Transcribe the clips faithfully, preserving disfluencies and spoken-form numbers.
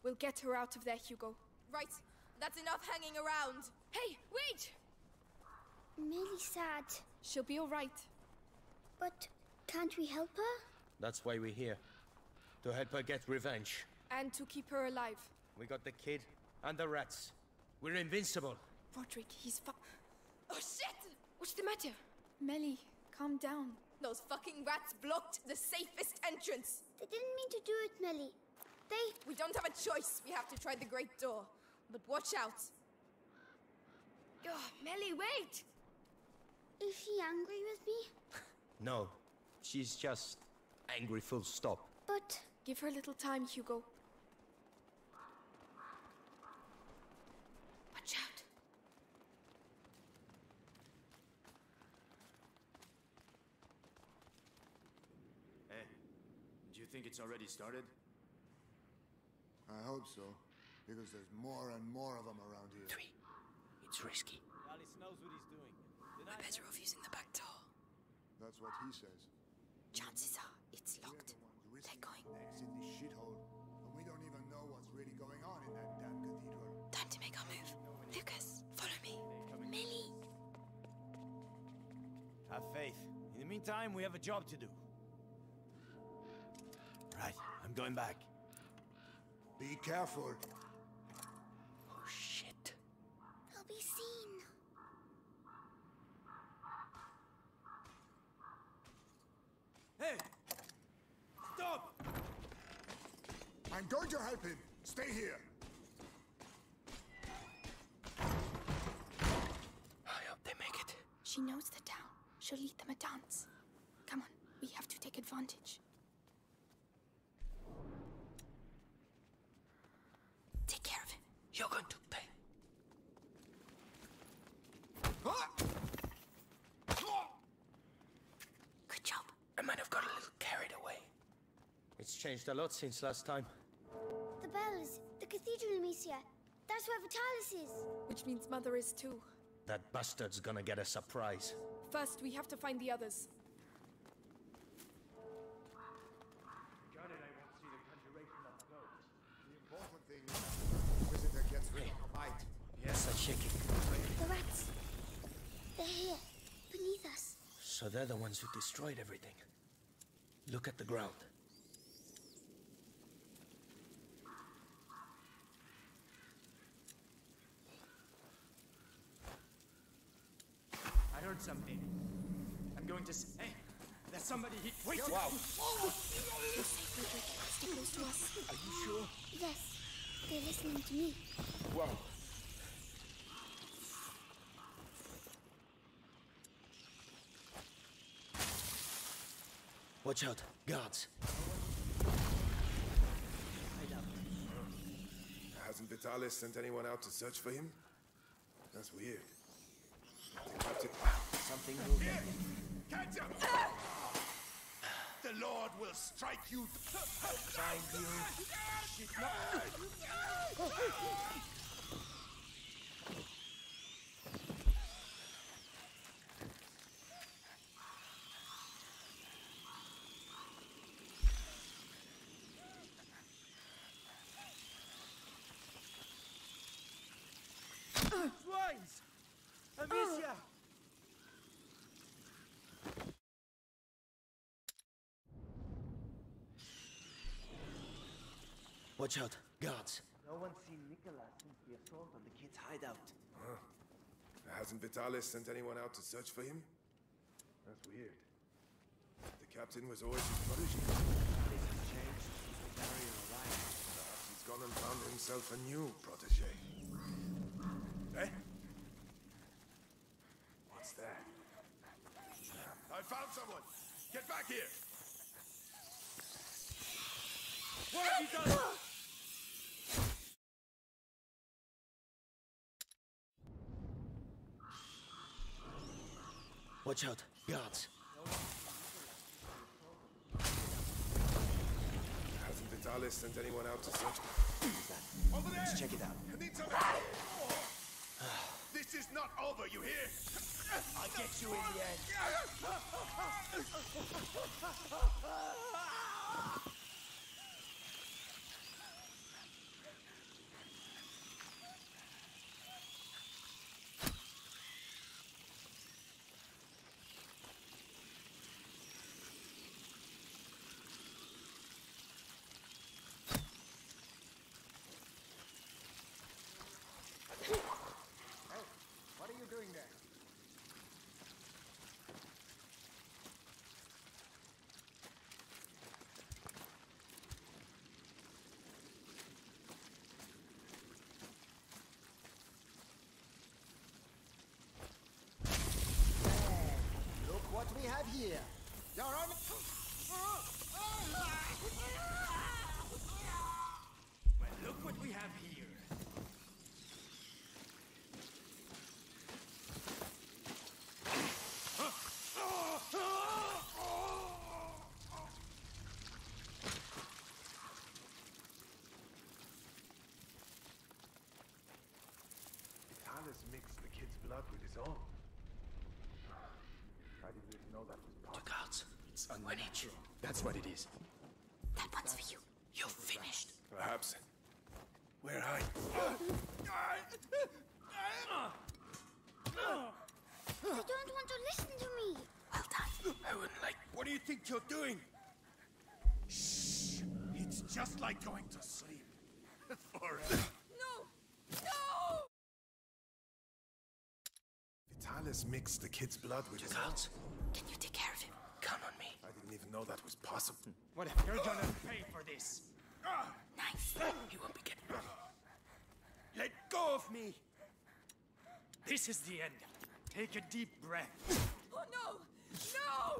We'll get her out of there, Hugo. Right. That's enough hanging around. Hey, wait! Millie's sad. She'll be all right. But can't we help her? That's why we're here. To help her get revenge. And to keep her alive. We got the kid and the rats. We're invincible. Roderick, he's fu- Oh shit! What's the matter? Melly, calm down. Those fucking rats blocked the safest entrance. They didn't mean to do it, Millie. They... We don't have a choice. We have to try the great door. But watch out. Oh, Melly, wait! Is she angry with me? No. She's just angry full stop. But... Give her a little time, Hugo. Watch out. Hey, do you think it's already started? I hope so, because there's more and more of them around here. Three. It's risky. Alice knows what he's doing. We're better off using the back door. That's what he says. Chances are it's locked. They're going. Necks in this shithole, and we don't even know what's really going on in that damn cathedral. Time to make our move. Lucas, follow me. Millie. Have faith. In the meantime, we have a job to do. Right, I'm going back. Be careful. Oh, shit. They'll be seen. Hey! Stop! I'm going to help him. Stay here. I hope they make it. She knows the town. She'll lead them a dance. Come on, we have to take advantage. Take care of him. You're going to pay. Good job. I might have got a little carried away. It's changed a lot since last time. The bells. The cathedral, Amicia. That's where Vitalis is. Which means Mother is too. That bastard's gonna get a surprise. First, we have to find the others. Got it, I won't see the conjuration of ghosts. The important thing is that the visitor gets rid of the bite. Yes, a chicken. The rats. They're here. Beneath us. So they're the ones who destroyed everything. Look at the ground. I heard something. I'm going to s- Hey! There's somebody here! Wait! Wow! We're safe, Roderick. Stay close to us. Are you sure? Yes. They're listening to me. Wow. Watch out, guards. Hasn't Vitalis sent anyone out to search for him? That's weird. The captain... Something moving. Here! Catch him! The Lord will strike you! Find you. Swines! Amicia! Watch out, guards. No one's seen Nicholas since the assault on the kid's hideout. Huh. Hasn't Vitalis sent anyone out to search for him? That's weird. The captain was always his protege. Things have changed since the barrier arrived. Perhaps he's gone and found himself a new protege. Eh? What's that? I found someone! Get back here! What have you done? Watch out, guards. Hasn't Vitalis sent anyone out to search? Over there! Let's check it out. I need some help! This is not over, you hear? I'll get you in the end. here! You're on... Well, look what we have here. Vitalis mixed the kid's blood with his own. I didn't even know that was possible. Two cards. It's unnatural. That's what it is. That one's for you. You're finished. Perhaps. Where I... They don't want to listen to me. Well done. I wouldn't like... What do you think you're doing? Shh! It's just like going to sleep. Forever. No! No! Vitalis mixed the kid's blood with Two his own. cards. Can you take care of him? Count on me. I didn't even know that was possible. Whatever. You're gonna pay for this. Nice. He won't be getting... Let go of me! This is the end. Take a deep breath. Oh no! No!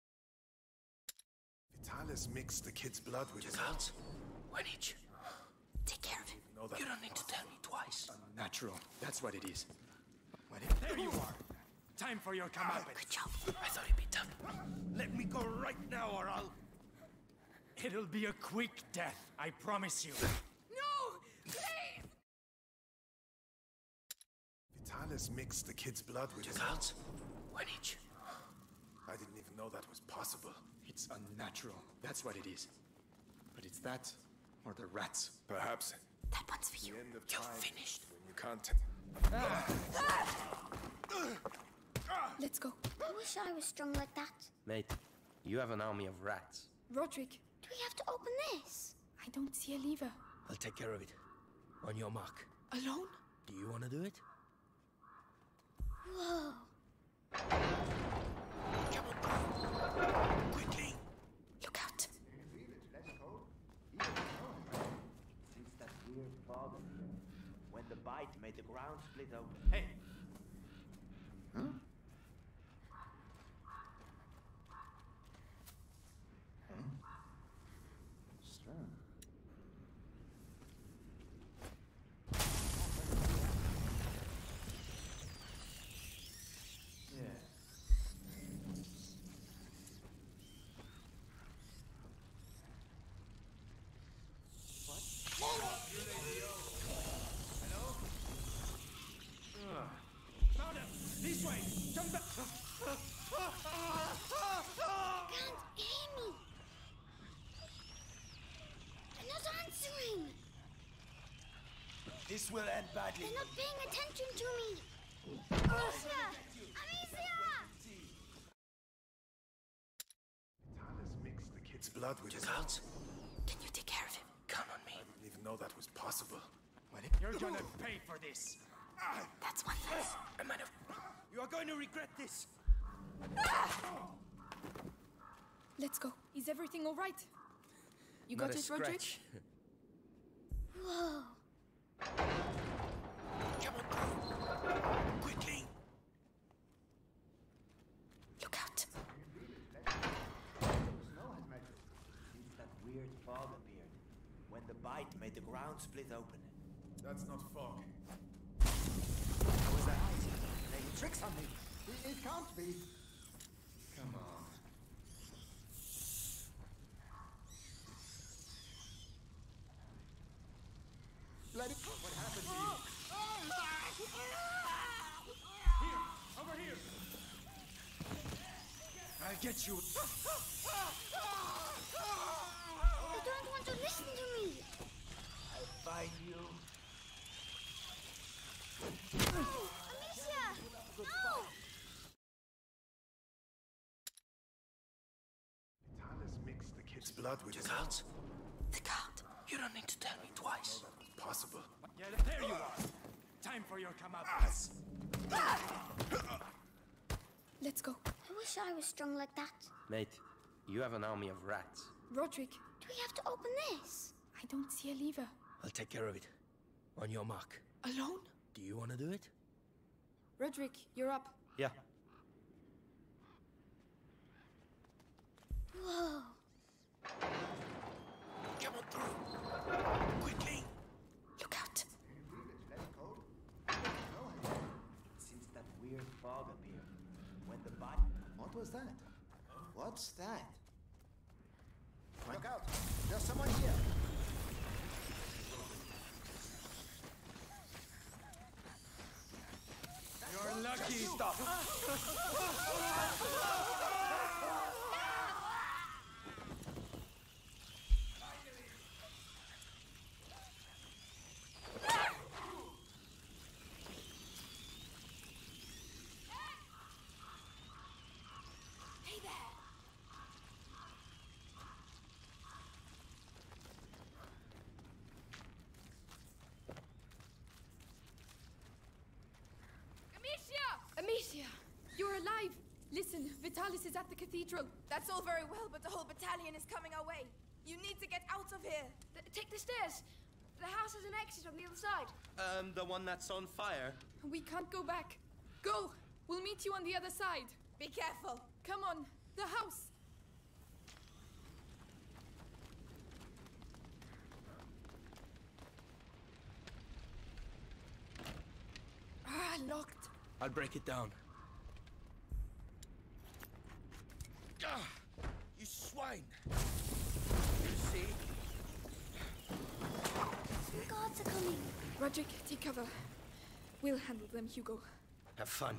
Vitalis mixed the kid's blood with Two his own. cards. One each. Take care of him. Know that You was don't need to possible. tell me twice. Unnatural. That's what it is. What There you are. Time for your comeuppance. Good job. I thought he'd be tough. Let me go right now or I'll... It'll be a quick death, I promise you. No! Please! Vitalis mixed the kid's blood with Two his own. cards. One each. I didn't even know that was possible. It's unnatural. That's what it is. But it's that, or the rats. Perhaps. That one's for you. The end of You're time finished. when you can't... Let's go. I wish I was strong like that. Mate, you have an army of rats. Roderick, Do we have to open this? I don't see a lever. I'll take care of it. On your mark. Alone? Do you want to do it? Whoa. Come on, quickly. Look out. Since that weird fog appeared, when the bite made the ground split open. Hey, found him! This way! Come back! Can't hear me. They're not answering. This will end badly. They're not paying attention to me. Amicia! Amicia! Vitalis mixed the kid's blood with Two his own. cards. Can you take care of him? Count on me. I didn't even know that was possible. What? You're gonna pay for this. That's one less. I might have... You are going to regret this. Let's go. Is everything all right? You Not got a it, Roderick? scratch. Whoa. Come on, quickly. Look out. Snow has melted. Since that weird fog appeared, when the bite made the ground split open. That's not fog. How was that? Playing tricks on me. It, it can't be. Come on. Let it... What happened to you? Here! Over here! I'll get you. They don't want to listen to me. I'll find you. Amicia! No! Vitalis mixed the kid's blood with Two his own. cards. The card. You don't need to tell me twice. That was possible. Yeah, there you are. Time for your comeuppance. Let's go. I wish I was strong like that. Mate, you have an army of rats. Roderick, Do we have to open this? I don't see a lever. I'll take care of it. On your mark. Alone? Do you want to do it? Roderick, you're up. Yeah. Whoa. Come on through. Quickly. Look out. Since that weird fog appeared, when the bite... What was that? What's that? Look out! There's someone here! You're lucky. Stop! Hey there. Amicia! You're alive! Listen, Vitalis is at the cathedral. That's all very well, but the whole battalion is coming our way. You need to get out of here. Th- take the stairs. The house has an exit on the other side. Um, the one that's on fire? We can't go back. Go! We'll meet you on the other side. Be careful. Come on, the house. Ah, locked. I'll break it down. Ah, you swine! You see? Some guards are coming. Roderick, take cover. We'll handle them, Hugo. Have fun.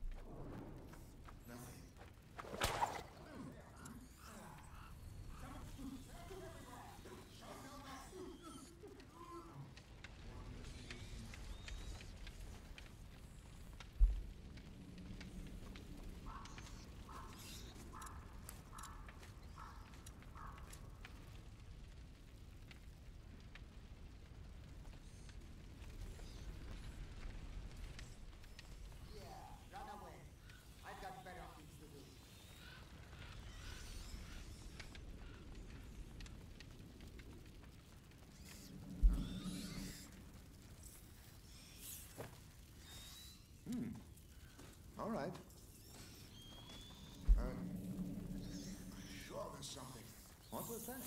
All right. Uh, sure there's something. What was that?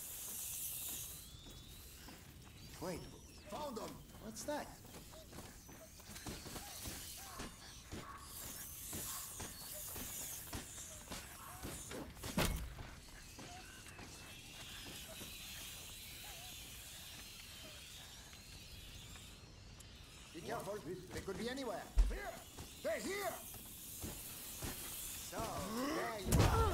Wait, found them! What's that? Be careful, they could be anywhere. Here! They're here! So, there you are.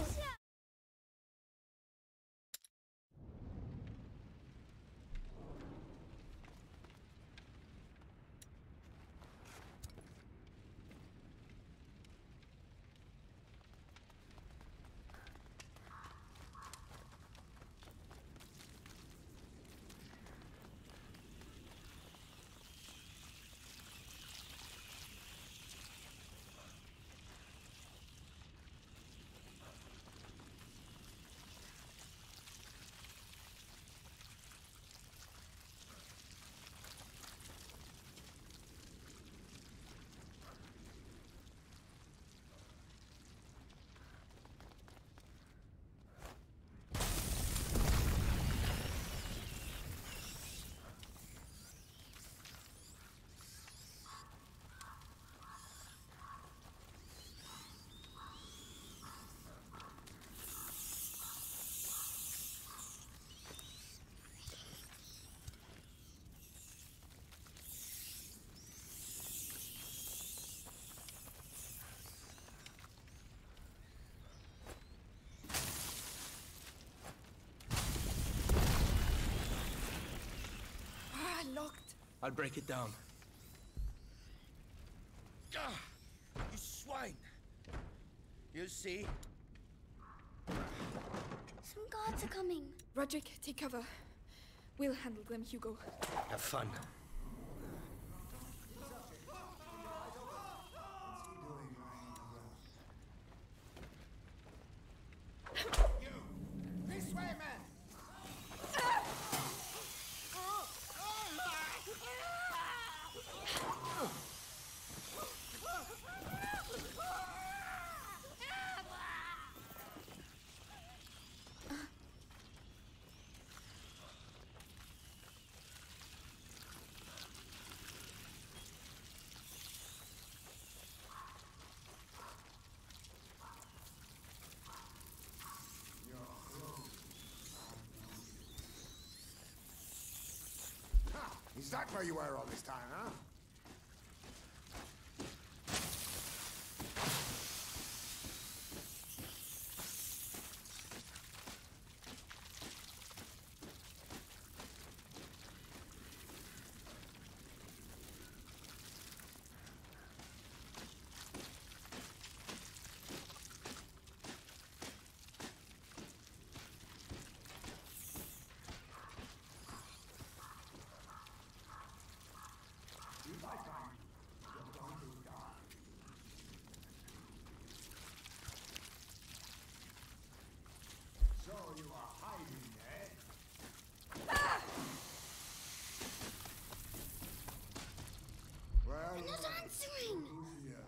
Locked. I'll break it down. Ah, you swine! You see? Some guards are coming. Roderick, take cover. We'll handle them, Hugo. Have fun. This way, man! Is that where you were all this time, huh? So you are hiding, eh? Well, They're not answering! yeah.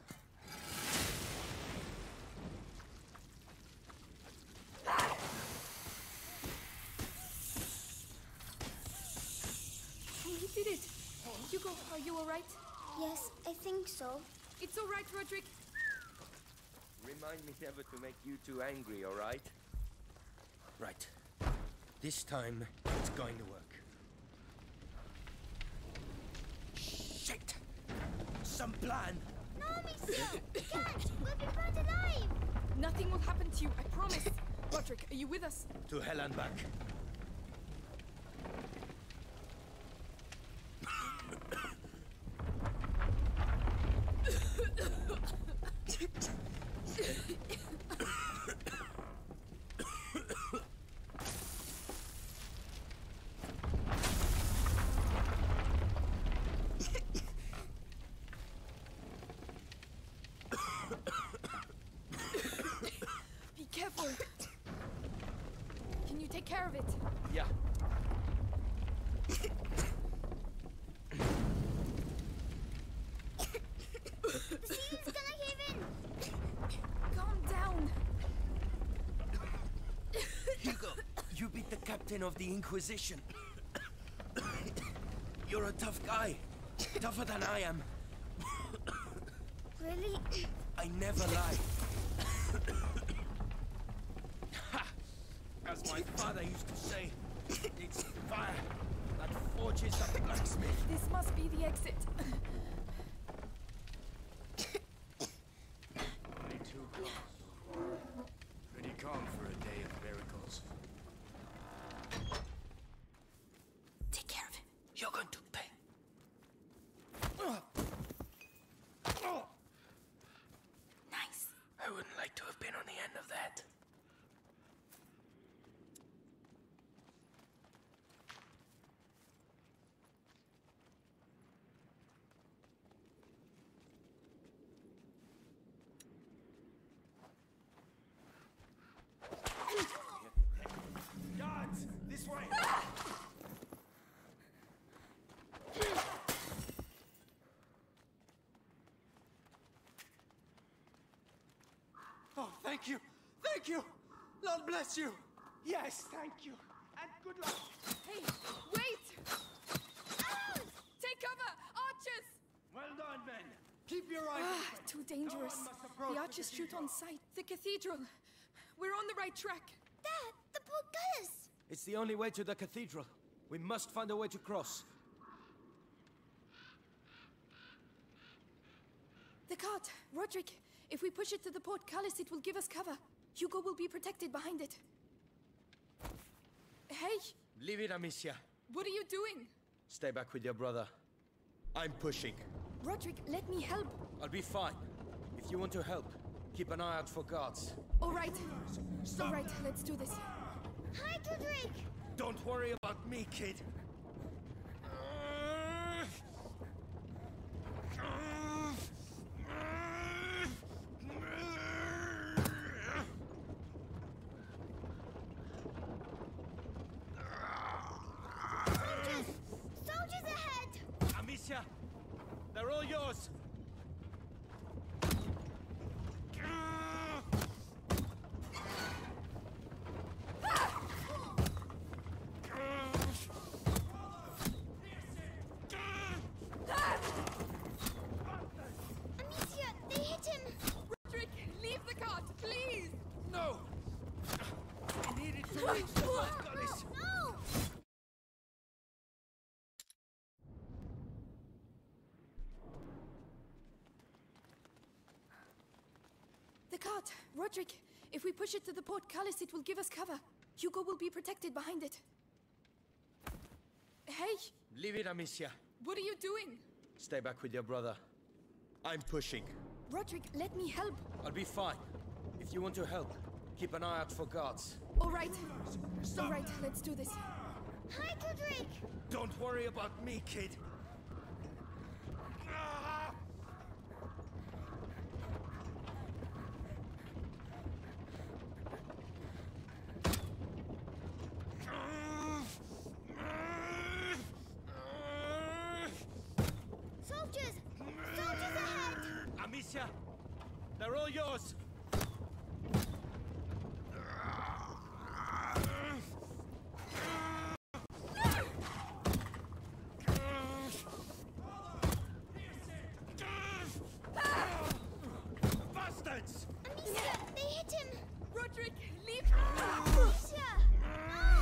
We did it. Hugo, are you all right? Yes, I think so. It's all right, Roderick. Remind me never to make you too angry, all right? Right. This time, it's going to work. Shit! Some plan! No, Monsieur! We can't! We'll be burned alive! Nothing will happen to you, I promise. Roderick, are you with us? To hell and back. Be careful. Can you take care of it? Yeah. The ceiling's gonna cave in! Calm down. Hugo, you beat the captain of the Inquisition. You're a tough guy. Tougher than I am. Really? I never lie. Ha! As my father used to say, it's fire that forges a blacksmith. This must be the exit. Only two calls so far. Pretty calm for a day of miracles. Take care of him. You're going to pay. Nice. I wouldn't like to have been on the end of that. Guards! This way! Oh, thank you! Thank you! Lord bless you! Yes, thank you! And good luck! Hey, wait! Take cover! Archers! Well done, men! Keep your eyes Ah, open! too dangerous. No one must approach The archers shoot on sight. The cathedral. We're on the right track. Dad, the portcullis! It's the only way to the cathedral. We must find a way to cross. The cart. Roderick, if we push it to the portcullis, it will give us cover. Hugo will be protected behind it. Hey, Leave it, Amicia. what are you doing? Stay back with your brother. I'm pushing. Roderick, let me help. I'll be fine. If you want to help, keep an eye out for guards. All right. All right, let's do this. Hi, Roderick! Don't worry about me, kid. Soldiers! Soldiers ahead! Amicia, they're all yours. cart! Roderick, if we push it to the portcullis, it will give us cover. Hugo will be protected behind it. Hey! Leave it, Amicia. What are you doing? Stay back with your brother. I'm pushing. Roderick, let me help. I'll be fine. If you want to help, keep an eye out for guards. All right. All right, let's do this. Hi, Roderick! Don't worry about me, kid. Soldiers! Soldiers ahead! Amicia, they're all yours. Bastards! Amicia, they hit him! Roderick, leave! Amicia! No!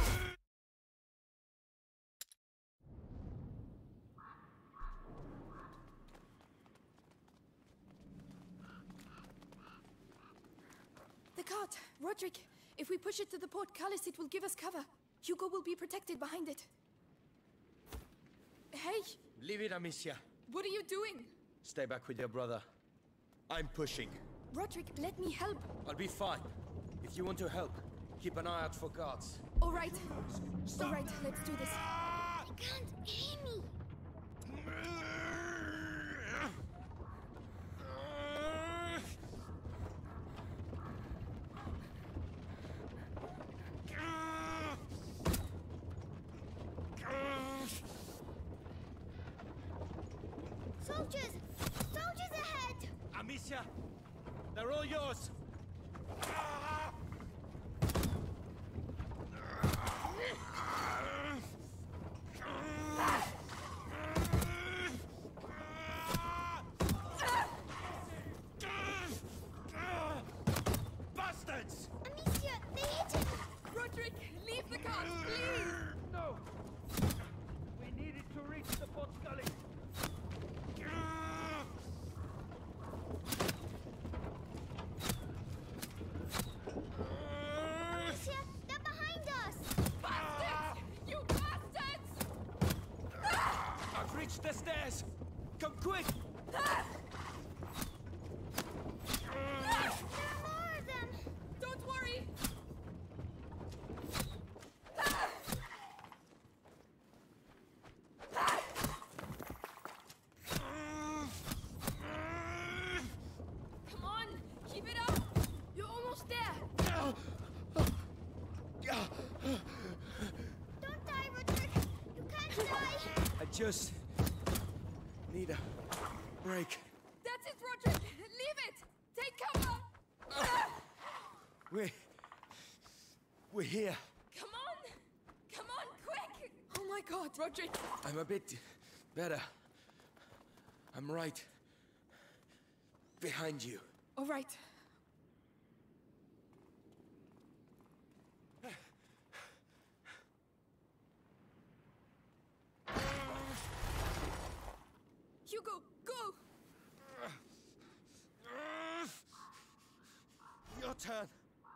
The cart! Roderick, if we push it to the portcullis, it will give us cover. Hugo will be protected behind it. Hey! Leave it, Amicia. What are you doing? Stay back with your brother. I'm pushing. Roderick, let me help. I'll be fine. If you want to help, keep an eye out for guards. All right. All right, let's do this. They can't hear me! Soldiers! Soldiers ahead! Amicia, they're all yours. Bastards! Amicia, they hit him! Roderick, leave the cart, please! No! We needed to reach the portcullis. Amicia, they're behind us! Bastards! You bastards! I've reached the stairs. Come quick! There are more of them! Don't worry! Come on! Keep it up! You're almost there! Don't die, Roderick! You can't die! I just need a break. That's it, Roderick! Leave it! Take cover! We're... We're here. Come on! Come on, quick! Oh my god, Roderick! I'm a bit better. I'm right behind you. All right. Hugo, go! Your turn.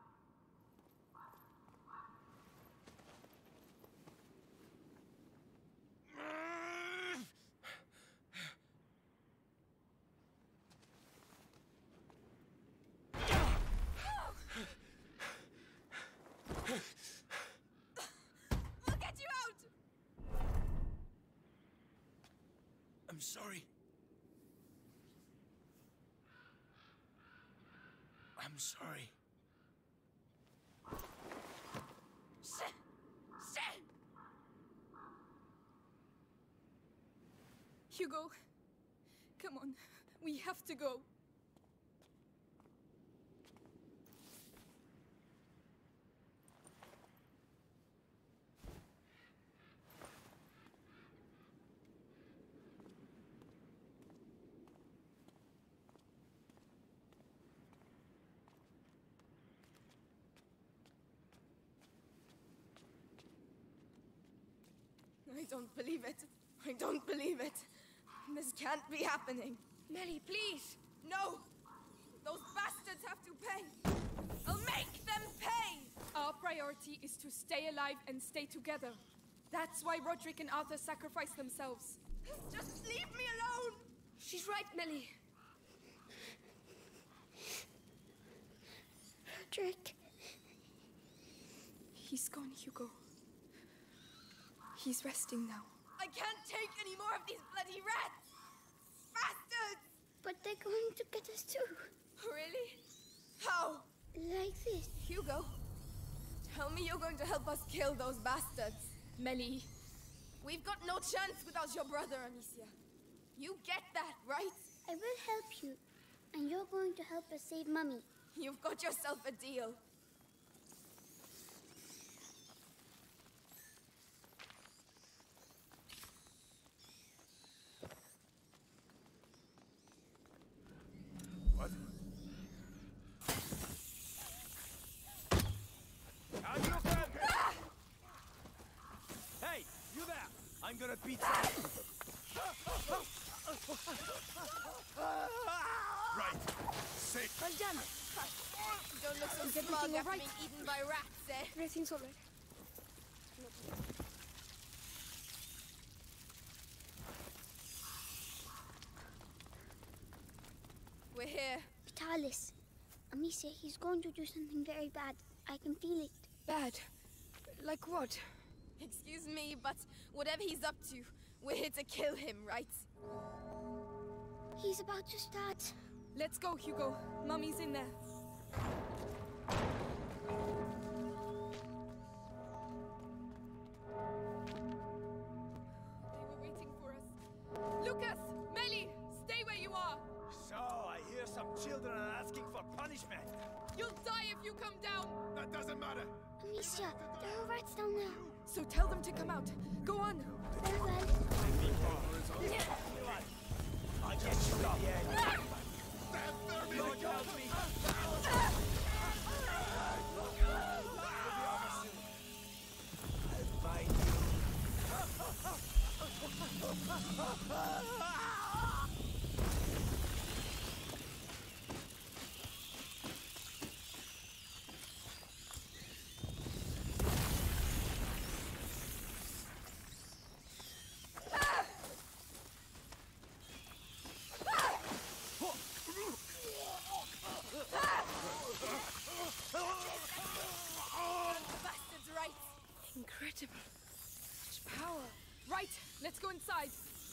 We'll get you out! I'm sorry. I'm sorry. Shit! Shit! Hugo, come on. We have to go. I don't believe it. I don't believe it. This can't be happening. Melly, please! No! Those bastards have to pay! I'll make them pay! Our priority is to stay alive and stay together. That's why Roderick and Arthur sacrificed themselves. Just leave me alone! She's right, Millie. Roderick. He's gone, Hugo. He's resting now. I can't take any more of these bloody rats! Bastards! But they're going to get us too. Really? How? Like this. Hugo, tell me you're going to help us kill those bastards. Melly. We've got no chance without your brother, Amicia. You get that, right? I will help you. And you're going to help us save Mummy. You've got yourself a deal. What? Are you there? Hey, you there! I'm gonna beat you. Right. Safe. Well done. You don't look so Is smug everything after all right? being eaten by rats, eh? Everything's all right. We're here. Vitalis. Amicia, he's going to do something very bad. I can feel it. Bad? Like what? Excuse me, but whatever he's up to, we're here to kill him, right? He's about to start. Let's go, Hugo. Mummy's in there. They were waiting for us. Lucas! Melly! Stay where you are! So, I hear some children are asking for punishment. You'll die if you come down! That doesn't matter. Amicia, there are rats down there. So tell them to come out. Go on! Very well. I guess you in the end. Lord help me. I'll find Bastards, right? Incredible. Such power. Right, let's go inside.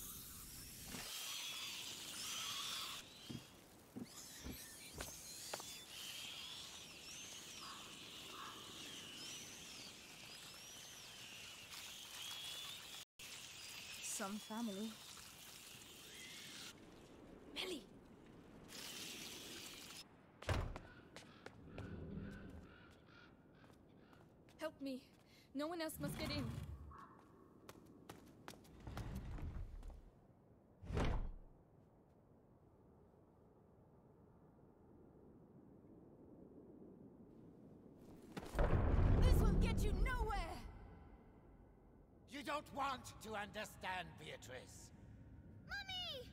Some family. Melly! Help me. No one else must get in. This will get you nowhere! You don't want to understand, Beatrice. Mummy!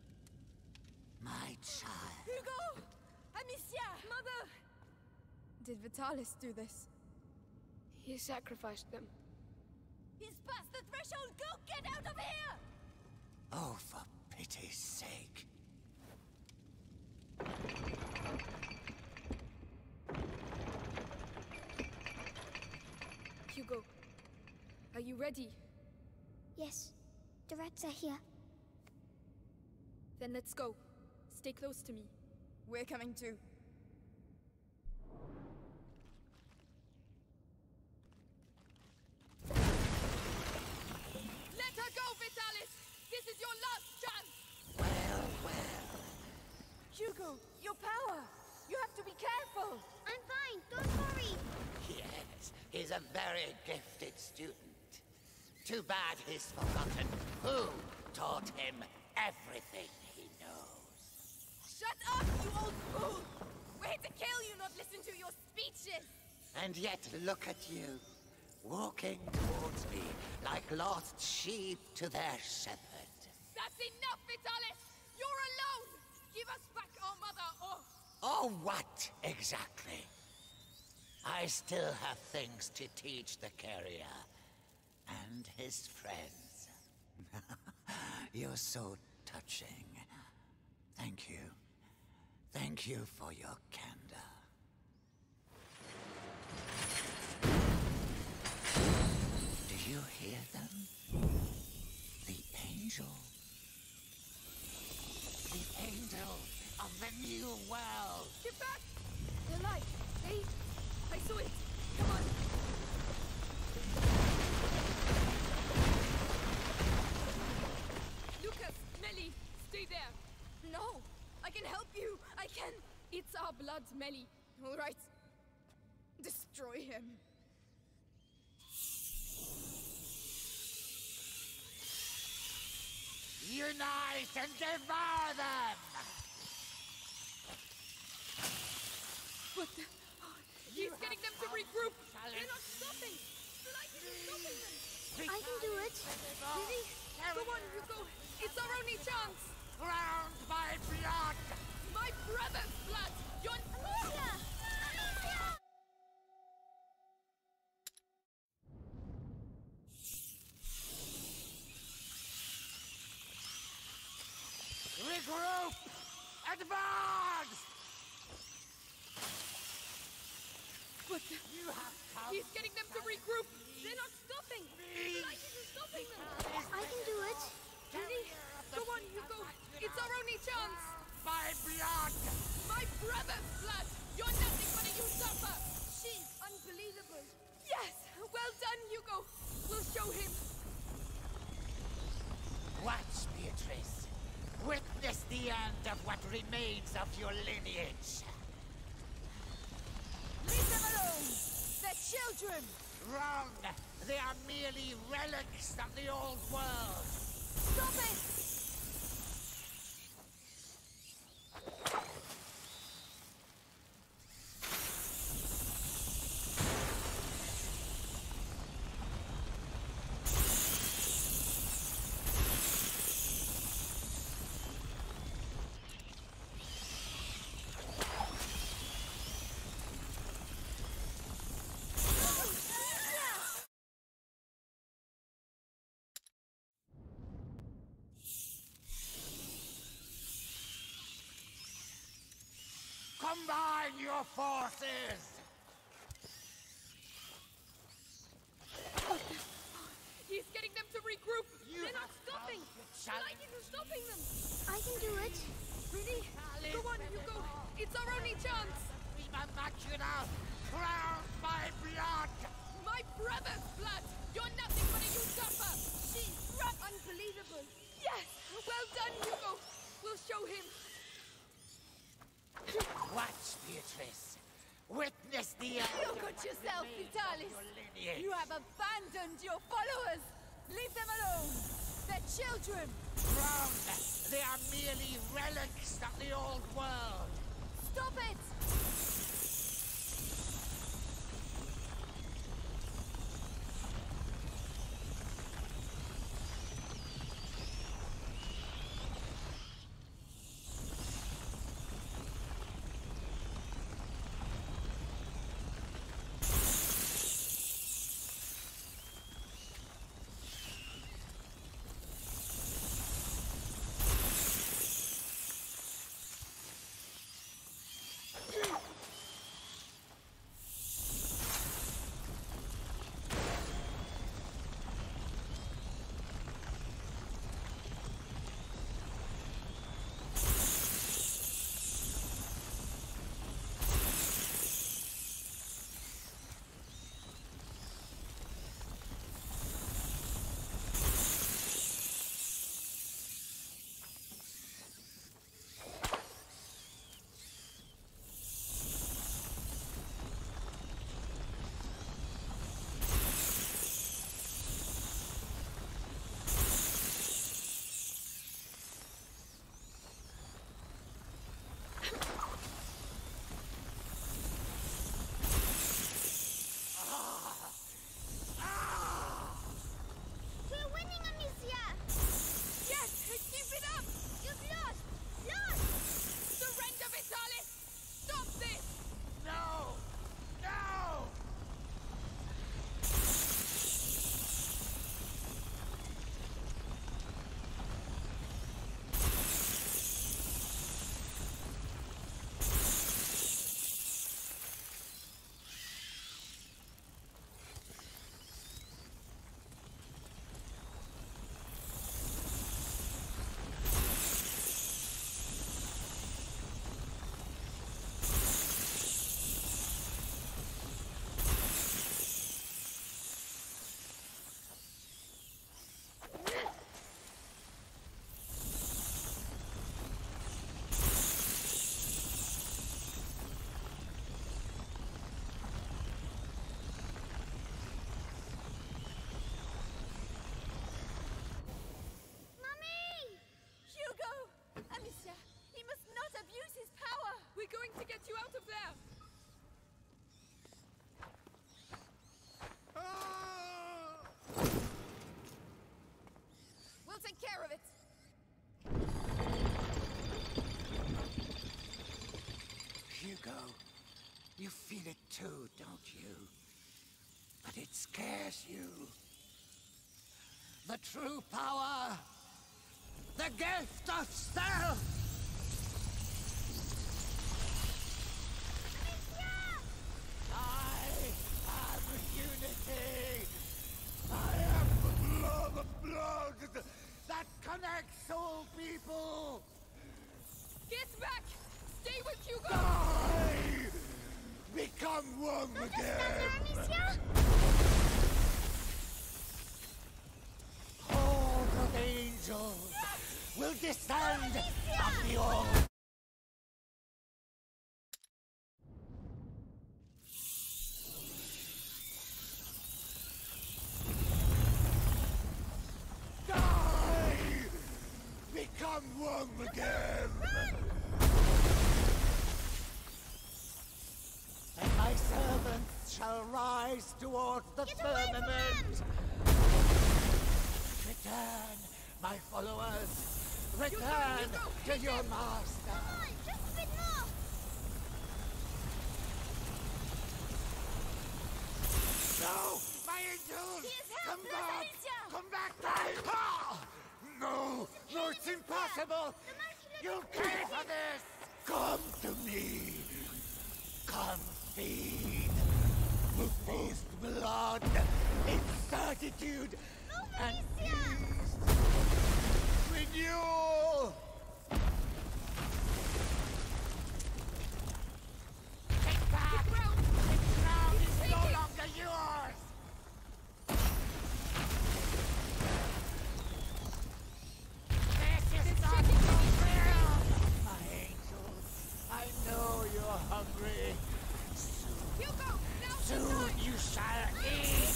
My child. Hugo! Amicia! Mother! Did Vitalis do this? He sacrificed them. He's past the threshold! Go get out of here! Oh, for pity's sake. Hugo, are you ready? Yes, the rats are here. Then let's go. Stay close to me. We're coming too. Let her go, Vitalis! This is your last chance! Well, well. Hugo, your power! You have to be careful! I'm fine, don't worry. Yes, he's a very gifted student. Too bad he's forgotten who taught him everything he knows. Shut up, you old fool! We're here to kill you, not listen to your speeches! And yet look at you, walking towards me like lost sheep to their shepherd. That's enough, Vitalis! You're alone! Give us back our mother, or... Or what, exactly? I still have things to teach the carrier and his friends. You're so touching. Thank you. Thank you for your candor. Do you hear them? The angel. The angel of the new world. Get back! The light. Hey, I saw it. Come on. Lucas, Melly, stay there. No, I can help you. I can. It's our blood, Melly. All right. Destroy him. Unite and devour them! What the? Oh, he's getting them to regroup. They're not stopping. The light isn't stopping them. I can do it. Really? Go on, Hugo. It's our only chance. Drowned by blood! My brother's blood! Your... Amicia! Amicia! Regroup! Advance! What the? You have come. He's getting them to regroup. They're not stopping. The light isn't stopping them. I can do it. Really? Go on, Hugo. It's our only chance. My blood! My brother's blood! You're nothing but a usurper! She's unbelievable. Yes! Well done, Hugo! We'll show him. Watch, Beatrice. Witness the end of what remains of your lineage. Leave them alone. They're children. Wrong. They are merely relics of the old world. Stop it! Combine your forces! He's getting them to regroup. You They're not stopping. The light isn't stopping them. I can do it. Really? Go on, Hugo. It's our only chance. Prima Machina, crowned by blood! My brother's blood! You're nothing but a usurper! She's unbelievable. Yes! Well done, Hugo! We'll show him. Watch, Beatrice. Witness the end. Look at yourself, Vitalis. Your lineage. You have abandoned your followers. Leave them alone. They're children. Wrong. They are merely relics of the old world. Stop it! We're going to get you out of there! We'll take care of it! Hugo, you feel it too, don't you? But it scares you. The true power, the gift of self! I am unity! I am the blood, the blood that connects all people! Get back! Stay with Hugo! Die! Become one again! Horde of angels will descend on the all. Die! Become one again! And my servants shall rise towards the firmament. Return, my followers. Return to your master. Come on, just a bit more. No, my angels! He is Come helpless, back! Alicia! Come back! Die! Ah! No, no, it's impossible! You'll pay for this! Come to me! Come feed! The feast blood, its certitude, and peace! Renewal! Take back! The ground is no longer yours! This is not fulfilled! My angels, I know you're hungry. Hugo, now Soon you shall eat!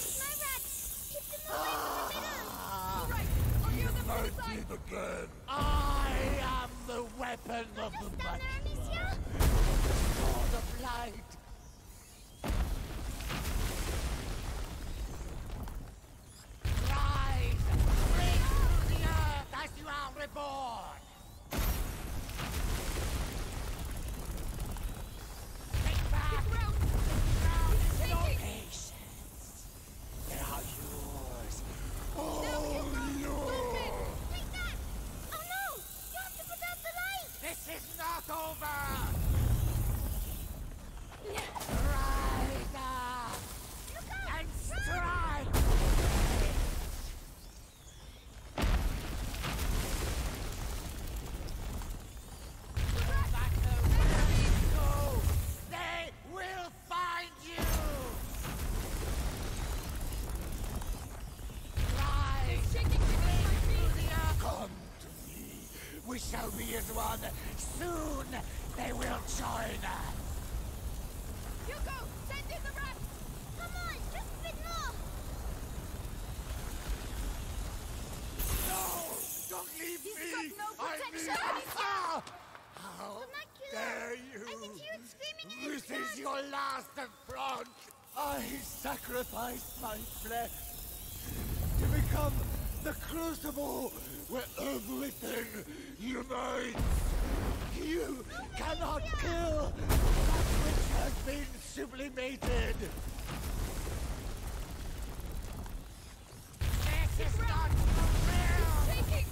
All right, I'll hear them from the side. Again. I am the weapon of the mighty. Sword of light. Rise! Bring to the earth as you are reborn! Take back! The ground! Ground is Take your it. patience. They are yours. Now, Oh, Hugo, no! move it. Take that! Oh no! You have to put out the light! This is not over! Rise up! And strike! No matter where you go, they will find you! Rise! Shaking beneath my feet! Come to me! We shall be as one! Soon they will join us! Hugo, send in the rats! Come on, just a bit more! No! Don't leave He's me! got no I protection, need- Alicia! Ah! How Vernacular! dare you! I can hear it screaming in This its is blood. your last affront! I sacrificed my flesh to become the crucible where everything unites! You cannot kill that which has been sublimated! This is not real! Shaking!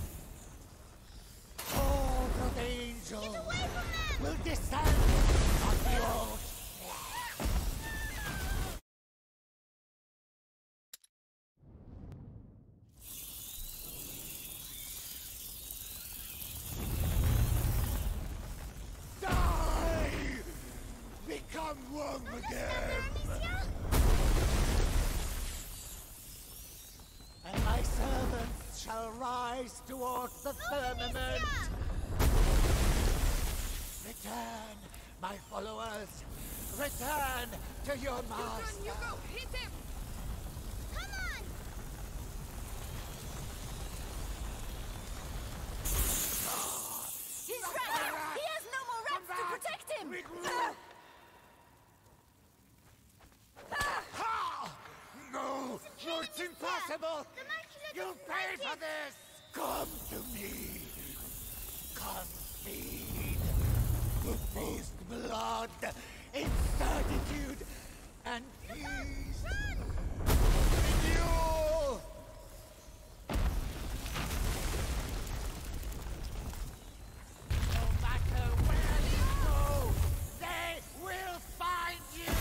Hordes of angels Get away from them! will descend on the old. Die! Become one again! And my servants shall rise towards the firmament. Return, my followers. Return to your You run, master. Hugo! Hit him! Come on! He's right! He has no more rats to protect regroup! No! No, it's impossible! You pay for this! Come to me! Come feed! The feast blood, incertitude, and peace! Renewal! No matter where you go, they will find you!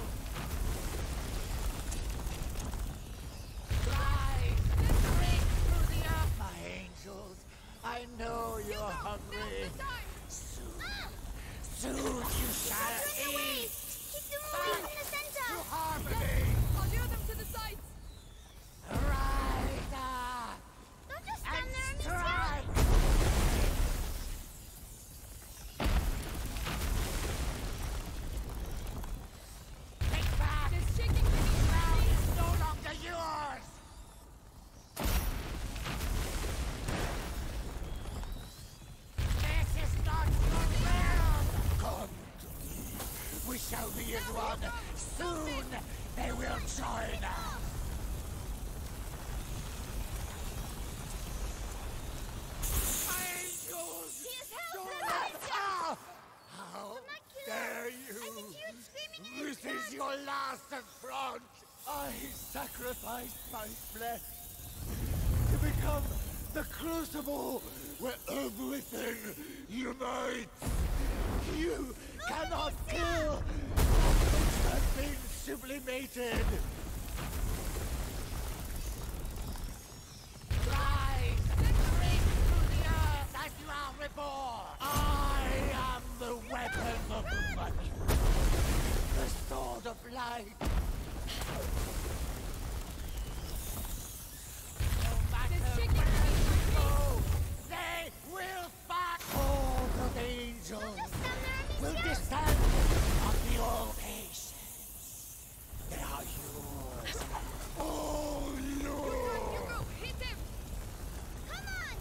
Rise and break through the earth, my angels! I know you're hungry. Soon, soon you shall eat! Keep them moving in the center! To harmony! I'll lure them to the sides. Rise! Don't just stand And there and strike! Take back! There's shaking The ground is no longer yours! This is not your realm! Come to me. We shall be as one. Soon they will join us. Angels! Ah! How dare you! This is your last affront! I sacrificed my flesh to become the crucible where everything unites! You cannot kill that which has been sublimated! Rise and break through the earth as you are reborn! I am the weapon of the mighty, the sword of light! No matter where you go, they will fight! All of angels will descend on the all nations. They are yours. All yours! Hugo, hit him! Come on!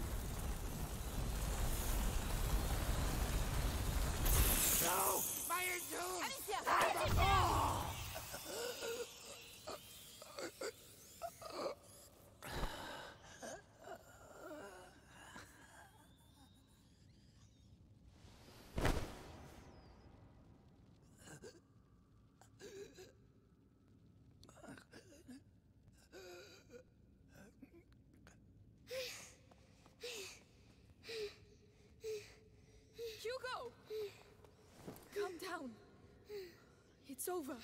No! My angels! Alicia, Have a more! Hugo! Calm down. It's over.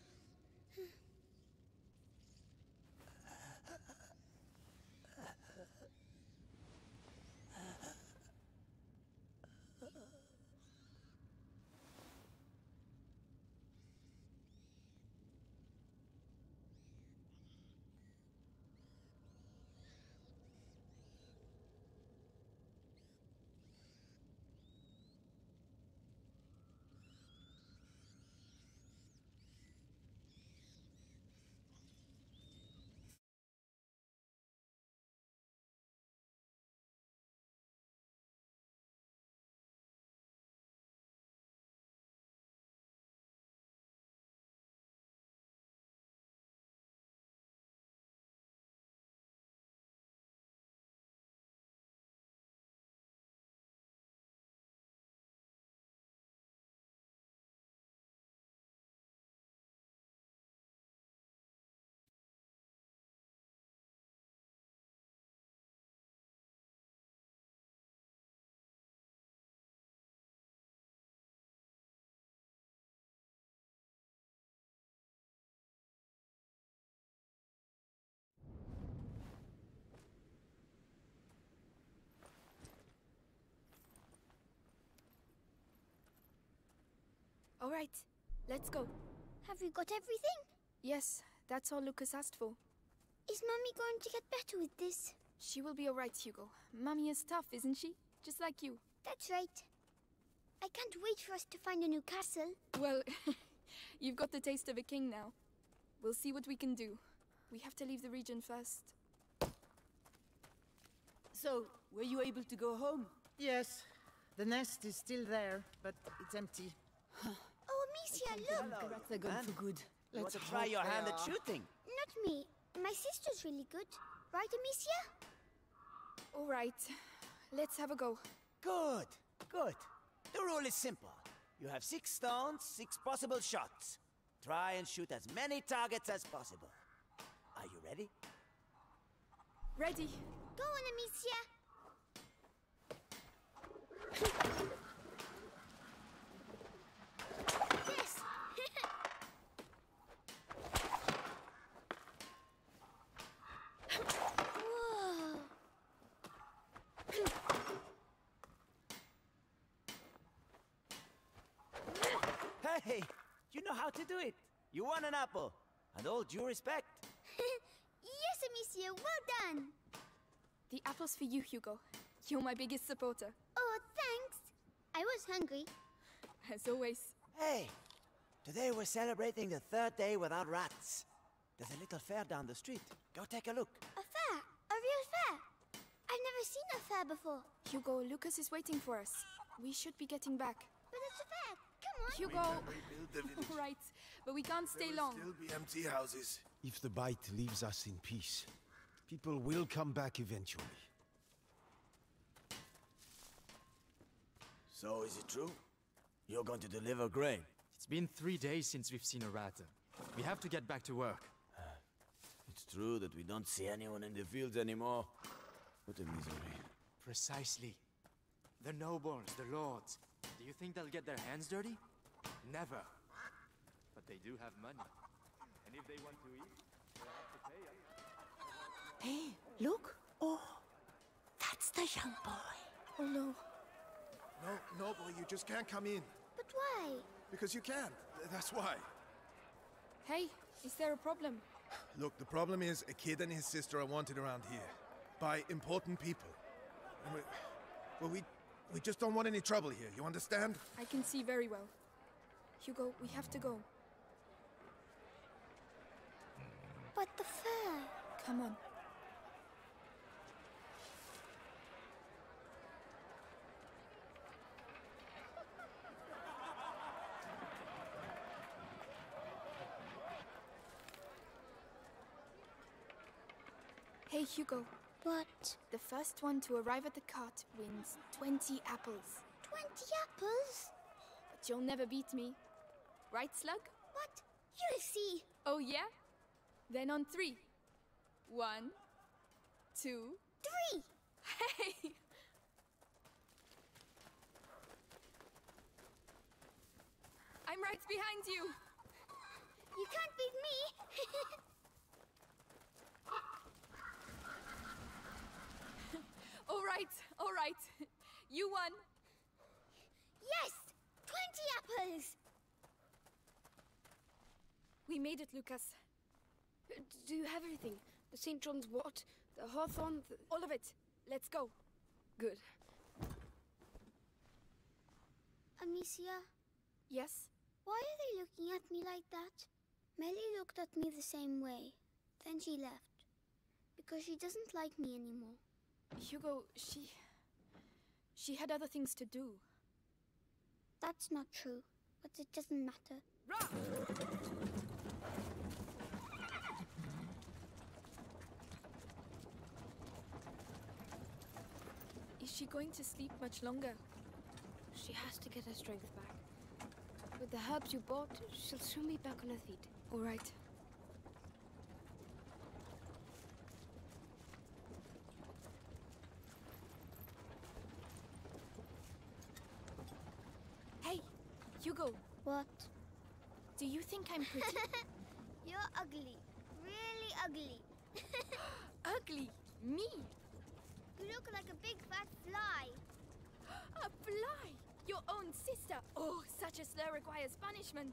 All right, let's go. Have you got everything? Yes, that's all Lucas asked for. Is Mummy going to get better with this? She will be all right, Hugo. Mummy is tough, isn't she? Just like you. That's right. I can't wait for us to find a new castle. Well, you've got the taste of a king now. We'll see what we can do. We have to leave the region first. So, were you able to go home? Yes. The nest is still there, but it's empty. Oh, Amicia, look! Rats are gone for good. You want Let's to try hope your they hand are. at shooting? Not me. My sister's really good. Right, Amicia? All right, let's have a go. Good, good. The rule is simple. You have six stones, six possible shots. Try and shoot as many targets as possible. Are you ready? Ready. Go on, Amicia. Yes! Whoa! Hey, you know how to do it. You won an apple. And all due respect. Yes, Amicia, well done. The apple's for you, Hugo. You're my biggest supporter. Oh, thanks. I was hungry. As always. Hey, today we're celebrating the third day without rats. There's a little fair down the street. Go take a look. A fair? A real fair? I've never seen a fair before. Hugo, Lucas is waiting for us. We should be getting back. But it's a fair. Come on. Hugo! Rebuild the village. All right, but we can't stay There will long. still be empty houses. If the bite leaves us in peace, people will come back eventually. So is it true? You're going to deliver grain? It's been three days since we've seen a rat. We have to get back to work. It's true that we don't see anyone in the fields anymore. What a misery. Precisely. The nobles, the lords. Do you think they'll get their hands dirty? Never. But they do have money. And if they want to eat, they'll have to pay us. Hey, look. Oh, that's the young boy. Oh no. No, no, boy, you just can't come in. But why? Because you can't. That's why. Hey, is there a problem? Look, the problem is a kid and his sister are wanted around here. By important people. And we, well, we, we just don't want any trouble here, you understand? I can see very well. Hugo, we have to go. But the fair. Come on. Hey, Hugo. What? The first one to arrive at the cart wins twenty apples. Twenty apples? But you'll never beat me. Right, Slug? What? You'll see. Oh, yeah? Then on three. One, two... Three! Hey! I'm right behind you! You can't beat me! All right, all right. You won. Yes! Twenty apples! We made it, Lucas. Uh, Do you have everything? The Saint John's wort, the hawthorn, the... All of it. Let's go. Good. Amicia? Yes? Why are they looking at me like that? Melly looked at me the same way. Then she left. Because she doesn't like me anymore. Hugo, she... She had other things to do. That's not true. But it doesn't matter. Is she going to sleep much longer? She has to get her strength back. With the herbs you bought, she'll soon be back on her feet. All right. Hey, Hugo. What? Do you think I'm pretty? You're ugly. Really ugly. Ugly? Me? You look like a big fat fly. A fly? Your own sister? Oh, such a slur requires punishment.